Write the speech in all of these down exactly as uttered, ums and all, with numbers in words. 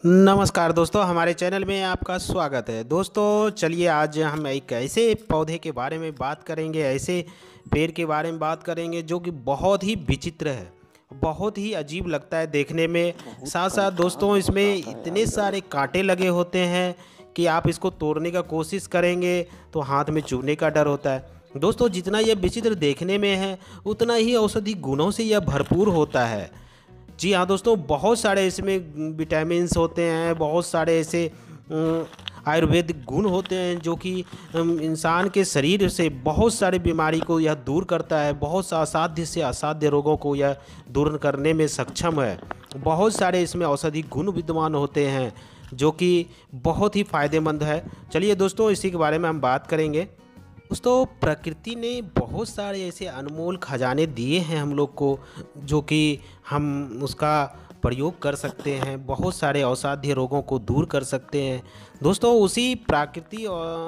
नमस्कार दोस्तों, हमारे चैनल में आपका स्वागत है। दोस्तों चलिए आज हम एक ऐसे पौधे के बारे में बात करेंगे, ऐसे पेड़ के बारे में बात करेंगे जो कि बहुत ही विचित्र है, बहुत ही अजीब लगता है देखने में। साथ साथ दोस्तों इसमें इतने सारे कांटे लगे होते हैं कि आप इसको तोड़ने का कोशिश करेंगे तो हाथ में चुभने का डर होता है। दोस्तों जितना यह विचित्र देखने में है उतना ही औषधि गुणों से यह भरपूर होता है। जी हाँ दोस्तों, बहुत सारे इसमें विटामिन्स होते हैं, बहुत सारे ऐसे आयुर्वेदिक गुण होते हैं जो कि इंसान के शरीर से बहुत सारी बीमारी को यह दूर करता है, बहुत सा असाध्य से असाध्य रोगों को यह दूर करने में सक्षम है। बहुत सारे इसमें औषधि गुण विद्यमान होते हैं जो कि बहुत ही फ़ायदेमंद है। चलिए दोस्तों इसी के बारे में हम बात करेंगे। दोस्तों प्रकृति ने बहुत सारे ऐसे अनमोल खजाने दिए हैं हम लोग को जो कि हम उसका प्रयोग कर सकते हैं, बहुत सारे औषधीय रोगों को दूर कर सकते हैं। दोस्तों उसी प्रकृति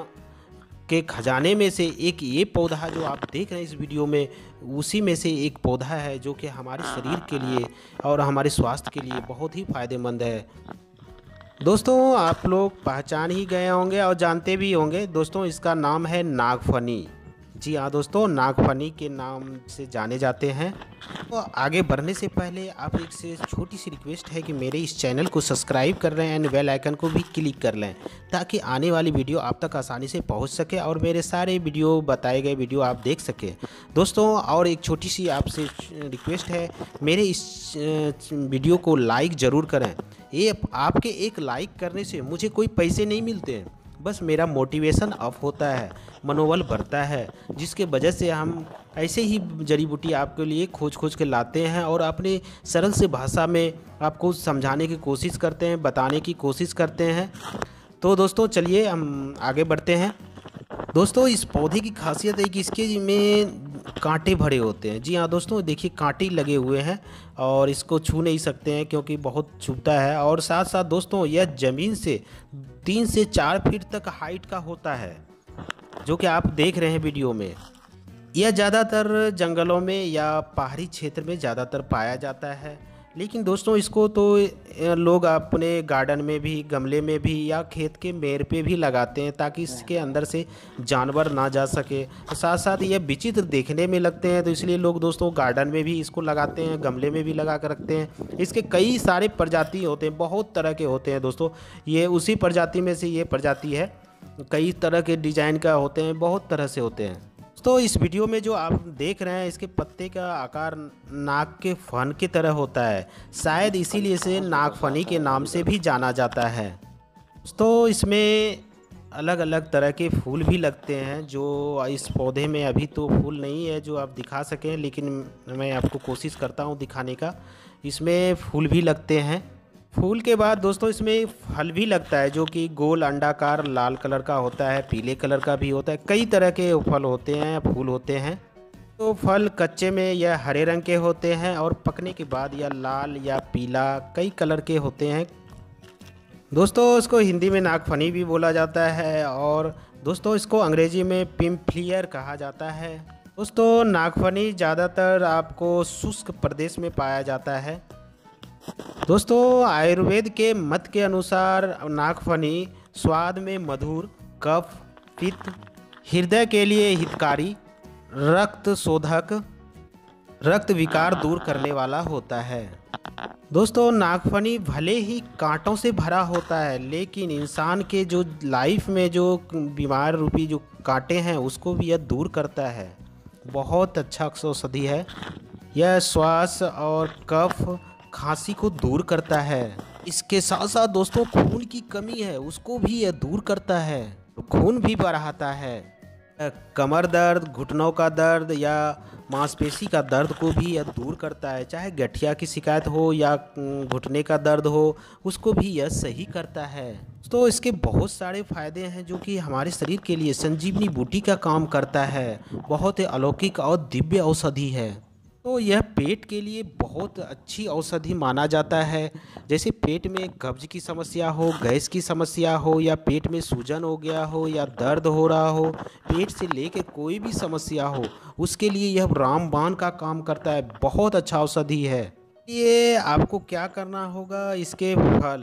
के खजाने में से एक ये पौधा जो आप देख रहे हैं इस वीडियो में, उसी में से एक पौधा है जो कि हमारे शरीर के लिए और हमारे स्वास्थ्य के लिए बहुत ही फ़ायदेमंद है। दोस्तों आप लोग पहचान ही गए होंगे और जानते भी होंगे। दोस्तों इसका नाम है नागफनी। जी हाँ दोस्तों, नागफनी के नाम से जाने जाते हैं। तो आगे बढ़ने से पहले आप एक से छोटी सी रिक्वेस्ट है कि मेरे इस चैनल को सब्सक्राइब कर लें एंड बेल आइकन को भी क्लिक कर लें ताकि आने वाली वीडियो आप तक आसानी से पहुंच सके और मेरे सारे वीडियो बताए गए वीडियो आप देख सकें। दोस्तों और एक छोटी सी आपसे रिक्वेस्ट है, मेरे इस वीडियो को लाइक ज़रूर करें। ये आपके एक लाइक करने से मुझे कोई पैसे नहीं मिलते हैं, बस मेरा मोटिवेशन अप होता है, मनोबल बढ़ता है, जिसके वजह से हम ऐसे ही जड़ी बूटी आपके लिए खोज खोज के लाते हैं और अपने सरल से भाषा में आपको समझाने की कोशिश करते हैं, बताने की कोशिश करते हैं। तो दोस्तों चलिए हम आगे बढ़ते हैं। दोस्तों इस पौधे की खासियत है कि इसके में कांटे भरे होते हैं। जी हाँ दोस्तों, देखिए कांटे लगे हुए हैं और इसको छू नहीं सकते हैं क्योंकि बहुत चुभता है। और साथ साथ दोस्तों यह ज़मीन से तीन से चार फीट तक हाइट का होता है जो कि आप देख रहे हैं वीडियो में। यह ज़्यादातर जंगलों में या पहाड़ी क्षेत्र में ज़्यादातर पाया जाता है, लेकिन दोस्तों इसको तो लोग अपने गार्डन में भी, गमले में भी या खेत के मेड़ पे भी लगाते हैं ताकि इसके अंदर से जानवर ना जा सके। साथ साथ ये विचित्र देखने में लगते हैं तो इसलिए लोग दोस्तों गार्डन में भी इसको लगाते हैं, गमले में भी लगा कर रखते हैं। इसके कई सारे प्रजाति होते हैं, बहुत तरह के होते हैं दोस्तों। ये उसी प्रजाति में से ये प्रजाति है, कई तरह के डिजाइन का होते हैं, बहुत तरह से होते हैं। तो इस वीडियो में जो आप देख रहे हैं इसके पत्ते का आकार नाक के फन की तरह होता है, शायद इसीलिए इसे नागफनी के नाम से भी जाना जाता है। तो इसमें अलग अलग तरह के फूल भी लगते हैं जो इस पौधे में अभी तो फूल नहीं है जो आप दिखा सकें, लेकिन मैं आपको कोशिश करता हूँ दिखाने का। इसमें फूल भी लगते हैं। फूल के बाद दोस्तों इसमें फल भी लगता है जो कि गोल अंडाकार लाल कलर का होता है, पीले कलर का भी होता है, कई तरह के फल होते हैं, फूल होते हैं। तो फल कच्चे में यह हरे रंग के होते हैं और पकने के बाद यह लाल या पीला कई कलर के होते हैं। दोस्तों इसको हिंदी में नागफनी भी बोला जाता है और दोस्तों इसको अंग्रेजी में पिम्फलियर कहा जाता है। दोस्तों नागफनी ज़्यादातर आपको शुष्क प्रदेश में पाया जाता है। दोस्तों आयुर्वेद के मत के अनुसार नागफनी स्वाद में मधुर, कफ, पित्त, हृदय के लिए हितकारी, रक्त शोधक, रक्त विकार दूर करने वाला होता है। दोस्तों नागफनी भले ही कांटों से भरा होता है लेकिन इंसान के जो लाइफ में जो बीमार रूपी जो कांटे हैं उसको भी यह दूर करता है। बहुत अच्छा औषधि है। यह श्वास और कफ, खांसी को दूर करता है। इसके साथ साथ दोस्तों खून की कमी है उसको भी यह दूर करता है, खून भी बढ़ाता है। कमर दर्द, घुटनों का दर्द या मांसपेशी का दर्द को भी यह दूर करता है। चाहे गठिया की शिकायत हो या घुटने का दर्द हो उसको भी यह सही करता है। तो इसके बहुत सारे फायदे हैं जो कि हमारे शरीर के लिए संजीवनी बूटी का काम करता है। बहुत ही अलौकिक और दिव्य औषधि है। तो यह पेट के लिए बहुत अच्छी औषधि माना जाता है। जैसे पेट में कब्ज की समस्या हो, गैस की समस्या हो या पेट में सूजन हो गया हो या दर्द हो रहा हो, पेट से लेके कोई भी समस्या हो उसके लिए यह रामबाण का काम करता है। बहुत अच्छा औषधि है। ये आपको क्या करना होगा, इसके फल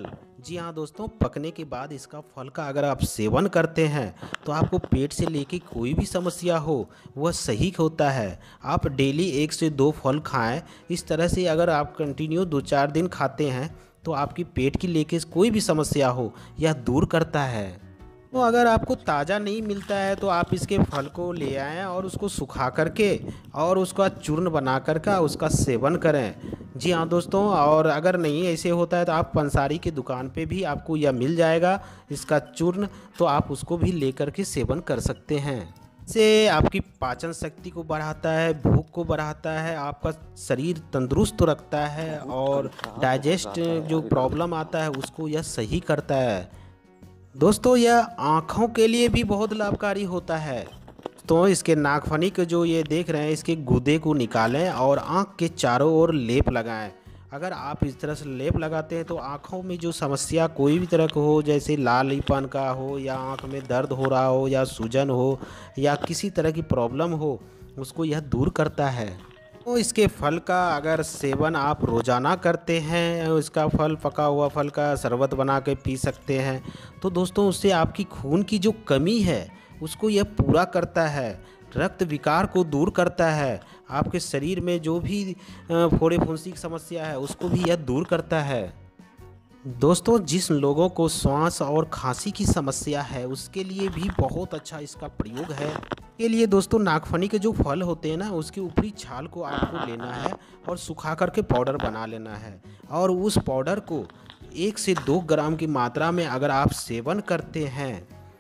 जी हाँ दोस्तों, पकने के बाद इसका फल का अगर आप सेवन करते हैं तो आपको पेट से लेके कोई भी समस्या हो वह सही होता है। आप डेली एक से दो फल खाएं। इस तरह से अगर आप कंटिन्यू दो चार दिन खाते हैं तो आपकी पेट की लेके कोई भी समस्या हो यह दूर करता है। तो अगर आपको ताज़ा नहीं मिलता है तो आप इसके फल को ले आएँ और उसको सुखा करके और उसका चूर्ण बना करके उसका सेवन करें। जी हाँ दोस्तों, और अगर नहीं ऐसे होता है तो आप पंसारी की दुकान पे भी आपको यह मिल जाएगा इसका चूर्ण, तो आप उसको भी लेकर के सेवन कर सकते हैं। इससे आपकी पाचन शक्ति को बढ़ाता है, भूख को बढ़ाता है, आपका शरीर तंदुरुस्त रखता है और डाइजेस्ट जो प्रॉब्लम आता है उसको यह सही करता है। दोस्तों यह आँखों के लिए भी बहुत लाभकारी होता है। तो इसके नागफनी को जो ये देख रहे हैं इसके गूदे को निकालें और आँख के चारों ओर लेप लगाएं। अगर आप इस तरह से लेप लगाते हैं तो आँखों में जो समस्या कोई भी तरह का हो, जैसे लालीपन का हो या आँख में दर्द हो रहा हो या सूजन हो या किसी तरह की प्रॉब्लम हो, उसको यह दूर करता है। तो इसके फल का अगर सेवन आप रोज़ाना करते हैं, इसका फल पका हुआ फल का शरबत बना के पी सकते हैं, तो दोस्तों उससे आपकी खून की जो कमी है उसको यह पूरा करता है, रक्त विकार को दूर करता है, आपके शरीर में जो भी फोड़े फुंसी की समस्या है उसको भी यह दूर करता है। दोस्तों जिस लोगों को श्वास और खांसी की समस्या है उसके लिए भी बहुत अच्छा इसका प्रयोग है। के लिए दोस्तों नागफनी के जो फल होते हैं ना उसके ऊपरी छाल को आपको लेना है और सुखा करके पाउडर बना लेना है और उस पाउडर को एक से दो ग्राम की मात्रा में अगर आप सेवन करते हैं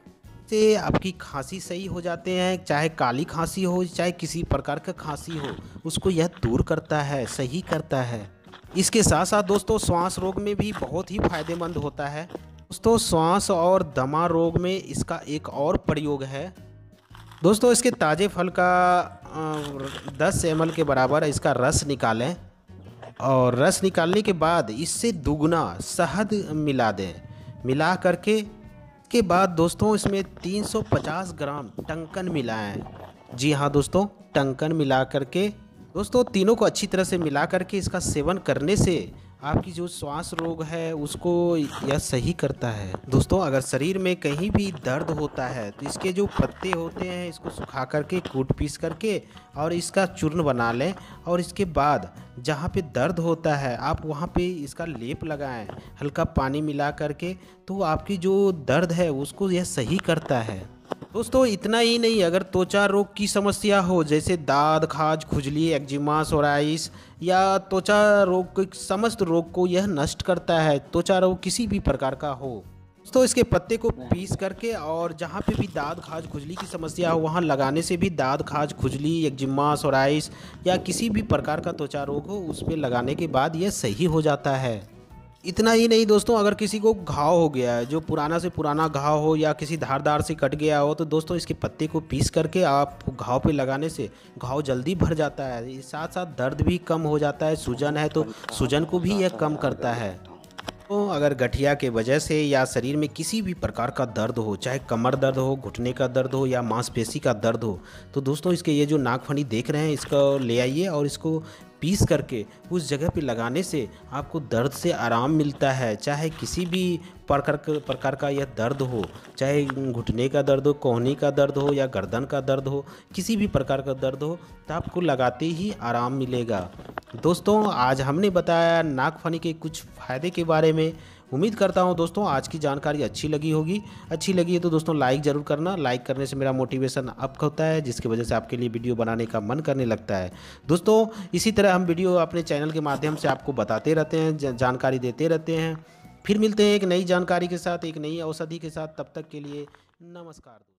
से आपकी खांसी सही हो जाते हैं। चाहे काली खांसी हो चाहे किसी प्रकार का खांसी हो उसको यह दूर करता है, सही करता है। इसके साथ साथ दोस्तों श्वास रोग में भी बहुत ही फायदेमंद होता है। दोस्तों श्वास और दमा रोग में इसका एक और प्रयोग है। दोस्तों इसके ताज़े फल का दस एम एल के बराबर इसका रस निकालें और रस निकालने के बाद इससे दुगना शहद मिला दें। मिला करके के बाद दोस्तों इसमें तीन सौ पचास ग्राम टंकन मिलाएं। जी हाँ दोस्तों, टंकन मिला करके दोस्तों तीनों को अच्छी तरह से मिला करके इसका सेवन करने से आपकी जो श्वास रोग है उसको यह सही करता है। दोस्तों अगर शरीर में कहीं भी दर्द होता है तो इसके जो पत्ते होते हैं इसको सुखा करके कूट पीस करके और इसका चूर्ण बना लें और इसके बाद जहाँ पे दर्द होता है आप वहाँ पे इसका लेप लगाएं हल्का पानी मिला करके, तो आपकी जो दर्द है उसको यह सही करता है। दोस्तों इतना ही नहीं, अगर त्वचा रोग की समस्या हो जैसे दाद, खाज, खुजली, एक्जिमा, सोराइस या त्वचा रोग के समस्त रोग को यह नष्ट करता है। त्वचा रोग किसी भी प्रकार का हो तो इसके पत्ते को पीस करके और जहाँ पे भी दाद, खाज, खुजली की समस्या हो वहाँ लगाने से भी दाद, खाज, खुजली, एक्जिमा, सोराइस या किसी भी प्रकार का त्वचा रोग हो उस पर लगाने के बाद यह सही हो जाता है। इतना ही नहीं दोस्तों, अगर किसी को घाव हो गया है, जो पुराना से पुराना घाव हो या किसी धारदार से कट गया हो, तो दोस्तों इसके पत्ते को पीस करके आप घाव पे लगाने से घाव जल्दी भर जाता है। साथ साथ दर्द भी कम हो जाता है। सूजन है तो सूजन को भी यह कम करता है। तो अगर गठिया के वजह से या शरीर में किसी भी प्रकार का दर्द हो, चाहे कमर दर्द हो, घुटने का दर्द हो या मांसपेशी का दर्द हो, तो दोस्तों इसके ये जो नागफनी देख रहे हैं इसको ले आइए और इसको पीस करके उस जगह पे लगाने से आपको दर्द से आराम मिलता है। चाहे किसी भी प्रकार प्रकार का यह दर्द हो, चाहे घुटने का दर्द हो, कोहनी का दर्द हो या गर्दन का दर्द हो, किसी भी प्रकार का दर्द हो तो आपको लगाते ही आराम मिलेगा। दोस्तों आज हमने बताया नागफनी के कुछ फ़ायदे के बारे में। उम्मीद करता हूं दोस्तों आज की जानकारी अच्छी लगी होगी। अच्छी लगी है तो दोस्तों लाइक ज़रूर करना। लाइक करने से मेरा मोटिवेशन अप होता है, जिसकी वजह से आपके लिए वीडियो बनाने का मन करने लगता है। दोस्तों इसी तरह हम वीडियो अपने चैनल के माध्यम से आपको बताते रहते हैं, जानकारी देते रहते हैं। फिर मिलते हैं एक नई जानकारी के साथ, एक नई औषधि के साथ। तब तक के लिए नमस्कार।